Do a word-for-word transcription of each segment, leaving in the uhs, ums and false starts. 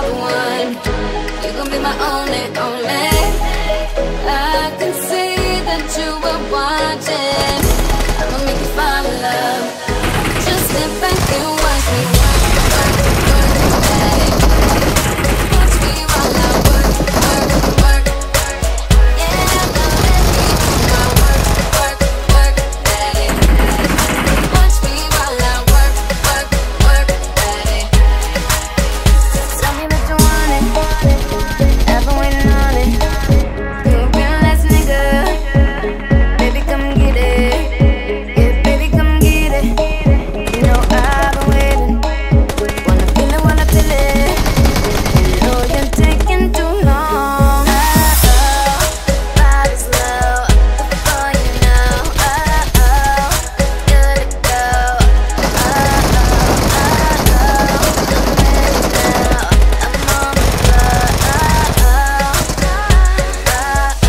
call the one. You gon' be my only, only. I can see that you were watching. I'ma make you fall in love. Just sit back and watch me work, work, work, daddy. Watch me while I work, work, work. Yeah, now let me do my work, work, work, daddy. Watch me while I work, work, work, daddy. Tell me that you want it, I've been waiting on it. You a real ass nigga, baby come get it. Yeah, baby come get it. You know I've been waiting, wanna feel it, wanna feel it. You know you're taking too long. Oh, body's slow, before you know. Oh, oh, good to go. Oh, oh, oh, oh, I'm ready now. I'm on the floor. Oh, oh, oh, oh,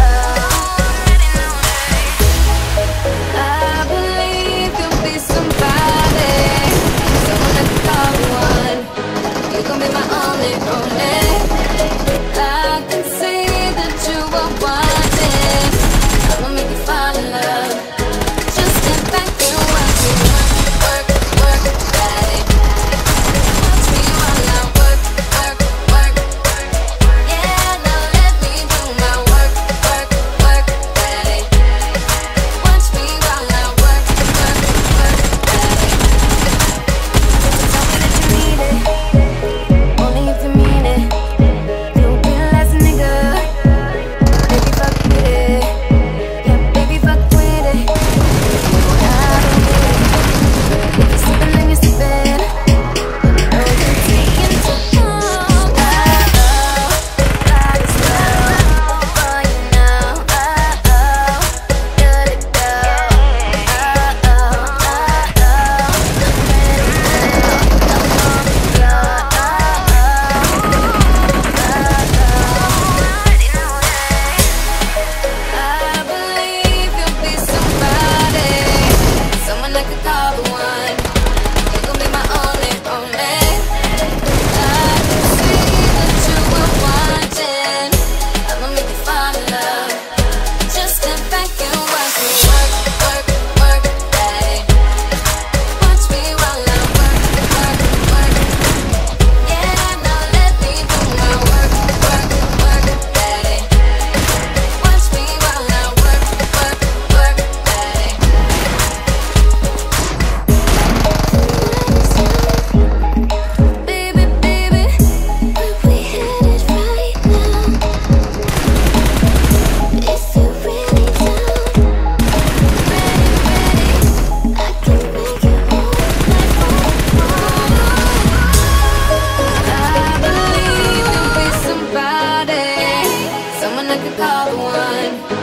I believe you'll be somebody, someone that can call the one. You gon' be my only, only. I can see that you are watching. I'ma make you fall in love. Just sit back and watch me work, work, work, daddy. Watch me while I work, work, work. Yeah, now let me do my work, work, work, daddy. Watch me while I work, work, work, daddy. Tell me that you need it, only if you mean it. You a real ass nigga, baby fuck with it. Yeah, baby fuck with it. You know how to do it. If you're slipping, then you're slipping. You know you're taking too long. Oh, oh, body's slow, before you know. Oh, oh, good to go. Oh, oh, oh, oh, I'm ready now. I'm on the floor. Oh, oh, oh, oh. I believe you'll be somebody, someone I could call the one. You gon' be my only, only. I can see that you were watching. I'ma make you fall in love. Just sit back and watch me work, work, work, daddy. Watch me while I work, work, work. Yeah, now let me do my work, work, work, daddy. Watch me while I work, work, work, daddy. Baby, baby, where we headed right now? If you're really down, ready, ready, I can make your whole life worthwhile. I believe you'll be somebody, someone I could call the one.